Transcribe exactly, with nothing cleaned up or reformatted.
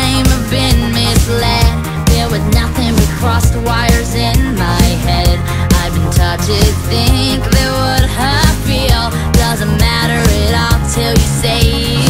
time I've been misled. There was nothing but crossed wires in my head. I've been taught to think that what I feel doesn't matter at all till you say